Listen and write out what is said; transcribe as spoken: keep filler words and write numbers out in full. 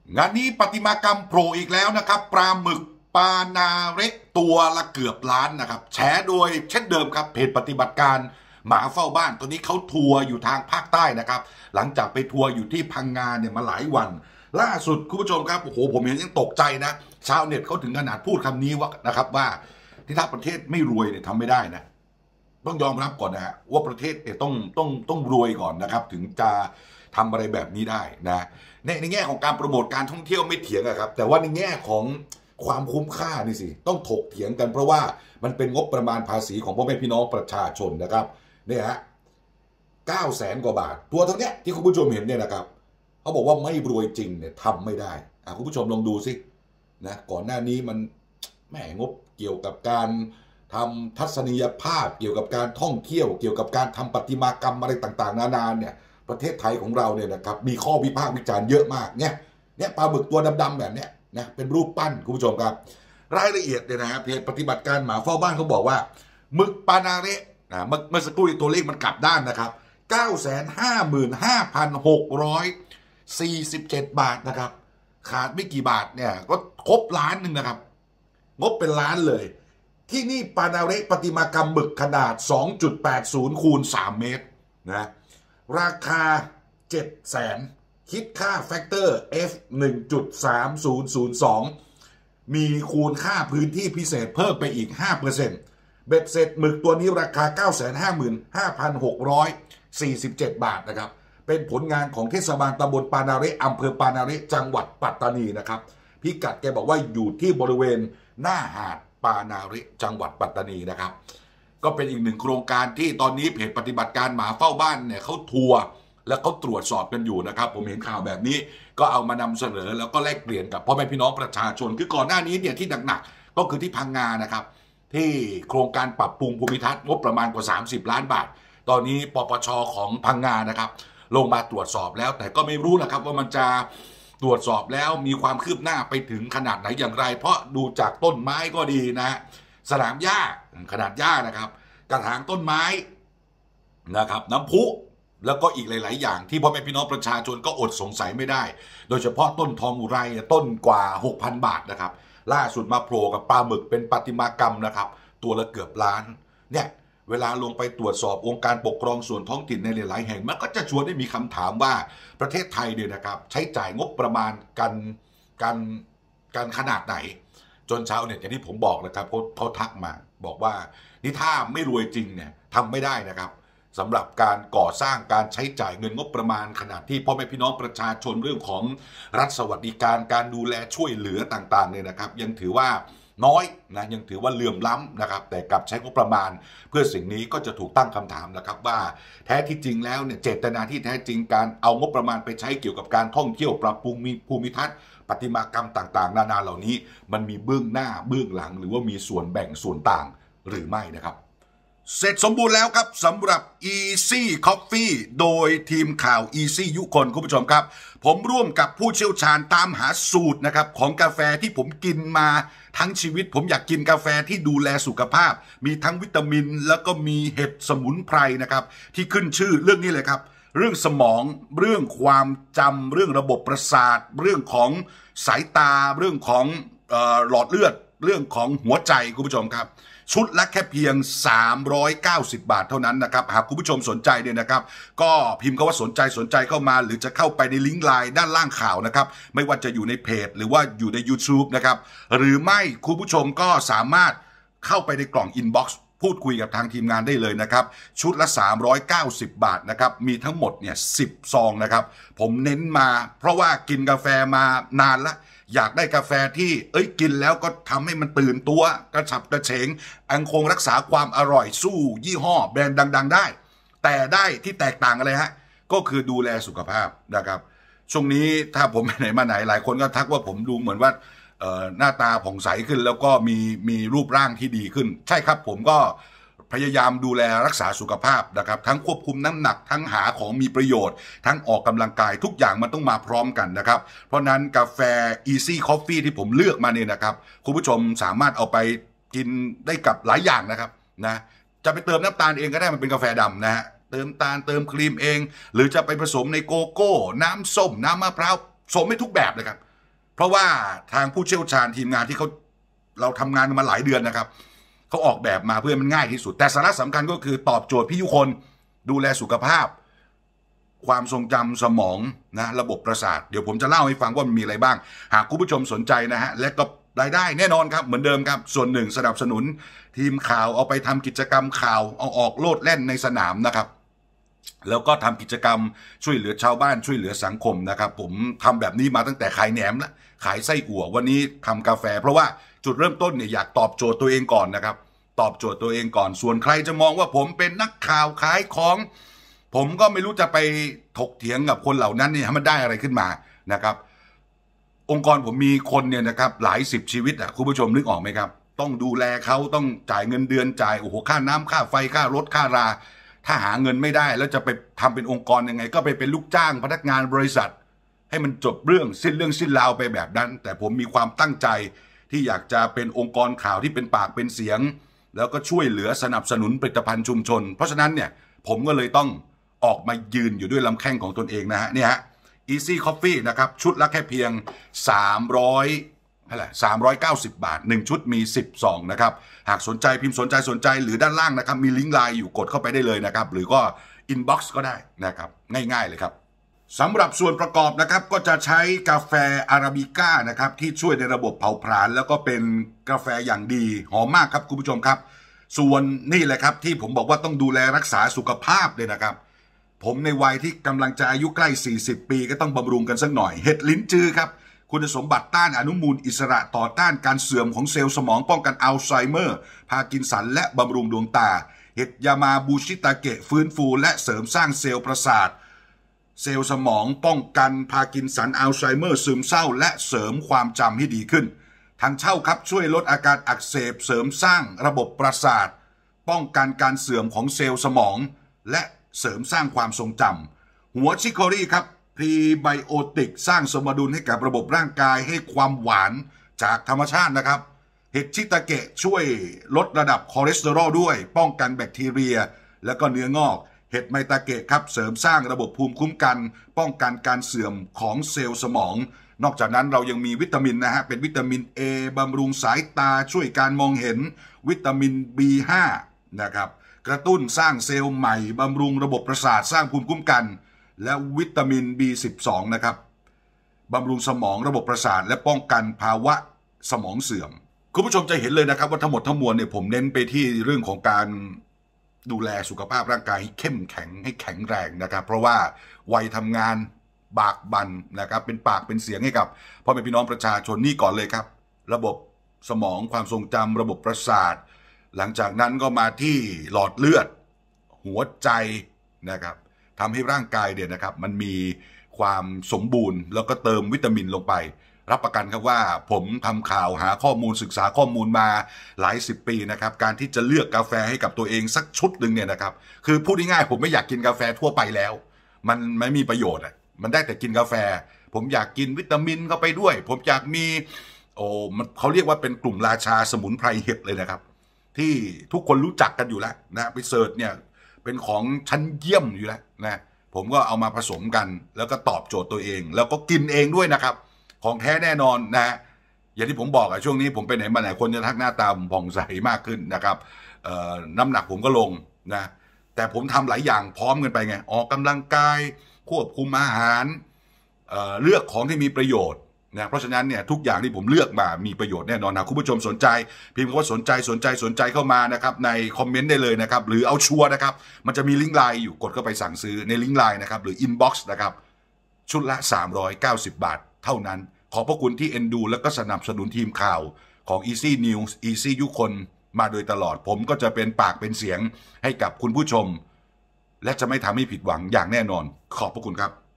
งานนี้ประติมากรรมโผล่อีกแล้วนะครับปลาหมึกปานาเร็กตัวละเกือบล้านนะครับแฉโดยเช่นเดิมครับเพจปฏิบัติการหมาเฝ้าบ้านตัวนี้เขาทัวร์อยู่ทางภาคใต้นะครับหลังจากไปทัวร์อยู่ที่พังงาเนี่ยมาหลายวันล่าสุดคุณผู้ชมครับโอ้โหผมเห็นยังตกใจนะชาวเน็ตเขาถึงขนาดพูดคำนี้ว่านะครับว่าที่ถ้าประเทศไม่รวยเนี่ยทำไม่ได้นะต้องยอมรับก่อนนะฮะว่าประเทศเนี่ยต้องต้องต้องรวยก่อนนะครับถึงจะทำอะไรแบบนี้ได้นะในในแง่ของการโปรโมทการท่องเที่ยวไม่เถียงอะครับแต่ว่าในแง่ของความคุ้มค่านี่สิต้องถกเถียงกันเพราะว่ามันเป็นงบประมาณภาษีของพ่อแม่พี่น้องประชาชนนะครับเนี่ยฮะเก้าแสนกว่าบาทตัวทั้งเนี้ยที่คุณผู้ชมเห็นเนี่ยนะครับเขาบอกว่าไม่รวยจริงเนี่ยทำไม่ได้อ่ะคุณผู้ชมลองดูสินะก่อนหน้านี้มันแหมงบเกี่ยวกับการทำทัศนียภาพเกี่ยวกับการท่องเที่ยวเกี่ยวกับการทำประติมากรรมอะไรต่างๆนานาเนี่ยประเทศไทยของเราเนี่ยนะครับมีข้อวิพากษ์วิจารณ์เยอะมากเนี่ยเนี่ยปลาหมึกตัวดำๆแบบเนี้ยนะเป็นรูปปั้นคุณผู้ชมครับรายละเอียดเนี่ยนะฮะเพจปฏิบัติการหมาเฝ้าบ้านเขาบอกว่าหมึกปานาเระนะเมื่อสักครู่ตัวเลขมันกลับด้านนะครับ เก้าแสนห้าหมื่นห้าพันหกร้อยสี่สิบเจ็ด บาทนะครับขาดไม่กี่บาทเนี่ยก็ครบล้านหนึ่งนะครับงบเป็นล้านเลยที่นี่ปานาเระประติมากรรมหมึกขนาด สองจุดแปดศูนย์ คูณ สาม เมตรนะราคา เจ็ดแสน คิดค่าแฟกเตอร์ เอฟ หนึ่งจุดสามศูนย์ศูนย์สอง มีคูณค่าพื้นที่พิเศษเพิ่มไปอีก ห้าเปอร์เซ็นต์ เบ็ดเสร็จหมึกตัวนี้ราคา เก้าแสนห้าหมื่นห้าพันหกร้อยสี่สิบเจ็ด บาทนะครับเป็นผลงานของเทศบาลตำบลปานาเระอำเภอปานาเระจังหวัดปัตตานีนะครับพิกัดแกบอกว่าอยู่ที่บริเวณหน้าหาดปานาเระจังหวัดปัตตานีนะครับก็เป็นอีกหนึ่งโครงการที่ตอนนี้เพจปฏิบัติการหมาเฝ้าบ้านเนี่ยเขาทัวร์และเขาตรวจสอบกันอยู่นะครับผมเห็นข่าวแบบนี้ก็เอามานำเสนอแล้วก็แลกเปลี่ยนกับพ่อแม่พี่น้องประชาชนคือก่อนหน้านี้เนี่ยที่หนักๆก็คือที่พังงานะครับที่โครงการปรับปรุงภูมิทัศน์งบประมาณกว่าสามสิบล้านบาทตอนนี้ปปชของพังงานะครับลงมาตรวจสอบแล้วแต่ก็ไม่รู้นะครับว่ามันจะตรวจสอบแล้วมีความคืบหน้าไปถึงขนาดไหนอย่างไรเพราะดูจากต้นไม้ก็ดีนะสนามหญ้าขนาดหญ้านะครับกระถางต้นไม้นะครับน้ำพุแล้วก็อีกหลายๆอย่างที่พ่อแม่พี่น้องประชาชนก็อดสงสัยไม่ได้โดยเฉพาะต้นทองอุไรต้นกว่า หกพัน บาทนะครับล่าสุดมาโผล่กับปลาหมึกเป็นประติมากรรมนะครับตัวละเกือบล้านเนี่ยเวลาลงไปตรวจสอบองค์การปกครองส่วนท้องถิ่นในหลายๆแห่งมันก็จะชวนให้มีคำถามว่าประเทศไทยเนี่ยนะครับใช้จ่ายงบประมาณกันกันกันขนาดไหนจนเช้าเนี่ยอย่างที่ผมบอกนะครับเขาเขาทักมาบอกว่านี่ถ้าไม่รวยจริงเนี่ยทำไม่ได้นะครับสำหรับการก่อสร้างการใช้จ่ายเงินงบประมาณขนาดที่พ่อแม่พี่น้องประชาชนเรื่องของรัฐสวัสดิการการดูแลช่วยเหลือต่างๆเนี่ยนะครับยังถือว่าน้อยนะยังถือว่าเหลื่อมล้ำนะครับแต่กลับใช้งบประมาณเพื่อสิ่งนี้ก็จะถูกตั้งคำถามนะครับว่าแท้ที่จริงแล้วเนี่ยเจตนาที่แท้จริงการเอางบประมาณไปใช้เกี่ยวกับการท่องเที่ยวปรับปรุงภูมิทัศน์ประติมากรรมต่างๆนานาเหล่านี้มันมีเบื้องหน้าเบื้องหลังหรือว่ามีส่วนแบ่งส่วนต่างหรือไม่นะครับเสร็จสมบูรณ์แล้วครับสำหรับ Easy Coffee โดยทีมข่าว Easy ยุคนคุณผู้ชมครับผมร่วมกับผู้เชี่ยวชาญตามหาสูตรนะครับของกาแฟที่ผมกินมาทั้งชีวิตผมอยากกินกาแฟที่ดูแลสุขภาพมีทั้งวิตามินแล้วก็มีเห็ดสมุนไพรนะครับที่ขึ้นชื่อเรื่องนี้เลยครับเรื่องสมองเรื่องความจำเรื่องระบบประสาทเรื่องของสายตาเรื่องของเอ่อหลอดเลือดเรื่องของหัวใจคุณผู้ชมครับชุดละแค่เพียงสามร้อยเก้าสิบบาทเท่านั้นนะครับหากคุณผู้ชมสนใจเนี่ยนะครับก็พิมพ์คำว่าสนใจสนใจเข้ามาหรือจะเข้าไปในลิงก์ไลน์ด้านล่างข่าวนะครับไม่ว่าจะอยู่ในเพจหรือว่าอยู่ใน YouTube นะครับหรือไม่คุณผู้ชมก็สามารถเข้าไปในกล่องอินบ็อกซ์พูดคุยกับทางทีมงานได้เลยนะครับชุดละสามร้อยเก้าสิบบาทนะครับมีทั้งหมดเนี่ยสิบซองนะครับผมเน้นมาเพราะว่ากินกาแฟมานานละอยากได้กาแฟที่เอ้ยกินแล้วก็ทำให้มันตื่นตัวกระฉับกระเฉงอังคงรักษาความอร่อยสู้ยี่ห้อแบรนด์ดังๆได้แต่ได้ที่แตกต่างอะไรฮะก็คือดูแลสุขภาพนะครับช่วงนี้ถ้าผมไปไหนมาไหนหลายคนก็ทักว่าผมดูเหมือนว่าหน้าตาผ่องใสขึ้นแล้วก็มีมีรูปร่างที่ดีขึ้นใช่ครับผมก็พยายามดูแลรักษาสุขภาพนะครับทั้งควบคุมน้ำหนักทั้งหาของมีประโยชน์ทั้งออกกำลังกายทุกอย่างมันต้องมาพร้อมกันนะครับเพราะนั้นกาแฟ Easy Coffee ที่ผมเลือกมาเนี่ยนะครับคุณผู้ชมสามารถเอาไปกินได้กับหลายอย่างนะครับนะจะไปเติมน้ำตาลเองก็ได้มันเป็นกาแฟดำนะฮะเติมตาลเติมครีมเองหรือจะไปผสมในโกโก้น้ำส้มน้ำมะพร้าวผสมไม่ทุกแบบเลยครับเพราะว่าทางผู้เชี่ยวชาญทีมงานที่เขาเราทำงานมาหลายเดือนนะครับเขาออกแบบมาเพื่อมันง่ายที่สุดแต่สาระสำคัญก็คือตอบโจทย์พี่ทุกคนดูแลสุขภาพความทรงจำสมองนะระบบประสาทเดี๋ยวผมจะเล่าให้ฟังว่ามันมีอะไรบ้างหากคุณผู้ชมสนใจนะฮะและก็รายได้แน่นอนครับเหมือนเดิมครับส่วนหนึ่งสนับสนุนทีมข่าวเอาไปทำกิจกรรมข่าวเอาออกโลดแล่นในสนามนะครับแล้วก็ทำกิจกรรมช่วยเหลือชาวบ้านช่วยเหลือสังคมนะครับผมทำแบบนี้มาตั้งแต่ขายแหนมแล้วขายไส้อั่ววันนี้ทำกาแฟเพราะว่าจุดเริ่มต้นเนี่ยอยากตอบโจทย์ตัวเองก่อนนะครับตอบโจทย์ตัวเองก่อนส่วนใครจะมองว่าผมเป็นนักข่าวขายของผมก็ไม่รู้จะไปถกเถียงกับคนเหล่านั้นเนี่ยให้มันได้อะไรขึ้นมานะครับองค์กรผมมีคนเนี่ยนะครับหลายสิบชีวิตอ่ะคุณผู้ชมนึกออกไหมครับต้องดูแลเขาต้องจ่ายเงินเดือนจ่ายโอ้โหค่าน้ำค่าไฟค่ารถค่าราถ้าหาเงินไม่ได้แล้วจะไปทำเป็นองค์กรยังไงก็ไปเป็นลูกจ้างพนักงานบริษัทให้มันจบเรื่องสิ้นเรื่องสิ้นราวไปแบบนั้นแต่ผมมีความตั้งใจที่อยากจะเป็นองค์กรข่าวที่เป็นปากเป็นเสียงแล้วก็ช่วยเหลือสนับสนุนผลิตภัณฑ์ชุมชนเพราะฉะนั้นเนี่ยผมก็เลยต้องออกมายืนอยู่ด้วยลำแข้งของตนเองนะฮะเนี่ยฮะ Easy Coffee นะครับชุดละแค่เพียงสามร้อยเท่าไหร่สามร้อยเก้าสิบบาทหนึ่งชุดมีสิบซองนะครับหากสนใจพิมพ์สนใจสนใจหรือด้านล่างนะครับมีลิงก์ไลน์อยู่กดเข้าไปได้เลยนะครับหรือก็อินบ็อกซ์ก็ได้นะครับง่ายๆเลยครับสำหรับส่วนประกอบนะครับก็จะใช้กาแฟอาราบิก้านะครับที่ช่วยในระบบเผาผลาญแล้วก็เป็นกาแฟอย่างดีหอมมากครับคุณผู้ชมครับส่วนนี่แหละครับที่ผมบอกว่าต้องดูแลรักษาสุขภาพเลยนะครับผมในวัยที่กำลังจะอายุใกล้สี่สิบปีก็ต้องบำรุงกันสักหน่อยเห็ดลิ้นจือครับคุณสมบัติต้านอนุมูลอิสระต่อต้านการเสื่อมของเซลล์สมองป้องกันอัลไซเมอร์พาร์กินสันและบำรุงดวงตาเห็ดยามาบูชิตาเกะฟื้นฟูและเสริมสร้างเซลล์ประสาทเซลล์สมองป้องกันพาร์กินสันอัลไซเมอร์ซึมเศร้าและเสริมความจำให้ดีขึ้นทางเช่าครับช่วยลดอาการอักเสบเสริมสร้างระบบประสาทป้องกันการเสื่อมของเซลล์สมองและเสริมสร้างความทรงจำหัวชิโครี่ครับพรีไบโอติกสร้างสมดุลให้กับระบบร่างกายให้ความหวานจากธรรมชาตินะครับเห็ดชิตาเกะช่วยลดระดับคอเลสเตอรอลด้วยป้องกันแบคทีเรียและก็เนื้องอกเห็ดไมตาเกะครับเสริมสร้างระบบภูมิคุ้มกันป้องกันการเสื่อมของเซลล์สมองนอกจากนั้นเรายังมีวิตามินนะฮะเป็นวิตามิน A บำรุงสายตาช่วยการมองเห็นวิตามิน บี ห้า นะครับกระตุ้นสร้างเซลล์ใหม่บำรุงระบบประสาทสร้างภูมิคุ้มกันและวิตามิน บี สิบสอง นะครับบำรุงสมองระบบประสาทและป้องกันภาวะสมองเสื่อมคุณผู้ชมจะเห็นเลยนะครับว่าทั้งหมดทั้งมวลเนี่ยผมเน้นไปที่เรื่องของการดูแลสุขภาพร่างกายให้เข้มแข็งให้แข็งแรงนะครับเพราะว่าวัยทำงานบากบั่นนะครับเป็นปากเป็นเสียงให้กับพ่อแม่พี่น้องประชาชนนี่ก่อนเลยครับระบบสมองความทรงจำระบบประสาทหลังจากนั้นก็มาที่หลอดเลือดหัวใจนะครับทำให้ร่างกายเนี่ยนะครับมันมีความสมบูรณ์แล้วก็เติมวิตามินลงไปรับประกันครับว่าผมทำข่าวหาข้อมูลศึกษาข้อมูลมาหลายสิบปีนะครับการที่จะเลือกกาแฟให้กับตัวเองสักชุดหนึ่งเนี่ยนะครับคือพูดง่ายๆผมไม่อยากกินกาแฟทั่วไปแล้วมันไม่มีประโยชน์อ่ะมันได้แต่กินกาแฟผมอยากกินวิตามินเข้าไปด้วยผมอยากมีโอ้มันเขาเรียกว่าเป็นกลุ่มราชาสมุนไพรเห็ดเลยนะครับที่ทุกคนรู้จักกันอยู่แล้วนะไปเสิร์ชเนี่ยเป็นของชั้นเยี่ยมอยู่แล้วนะผมก็เอามาผสมกันแล้วก็ตอบโจทย์ตัวเองแล้วก็กินเองด้วยนะครับของแท้แน่นอนนะอย่างที่ผมบอกอะช่วงนี้ผมไปไหนมาไหนคนจะทักหน้าตาผมผ่องใสมากขึ้นนะครับน้ำหนักผมก็ลงนะแต่ผมทำหลายอย่างพร้อมกันไปไงออกกำลังกายควบคุมอาหาร เอ่อ เลือกของที่มีประโยชน์นะเพราะฉะนั้นเนี่ยทุกอย่างที่ผมเลือกมามีประโยชน์แน่นอนนะคุณผู้ชมสนใจพิมพ์คำว่าสนใจสนใจสนใจเข้ามานะครับในคอมเมนต์ได้เลยนะครับหรือเอาชัวร์นะครับมันจะมีลิงก์ไลน์อยู่กดเข้าไปสั่งซื้อในลิงก์ไลน์นะครับหรืออินบ็อกซ์นะครับชุดละสามร้อยเก้าสิบบาทเท่านั้นขอบพระคุณที่เอ็นดูและก็สนับสนุนทีมข่าวของ Easy News Easy ยุคนมาโดยตลอดผมก็จะเป็นปากเป็นเสียงให้กับคุณผู้ชมและจะไม่ทำให้ผิดหวังอย่างแน่นอนขอบพระคุณครับ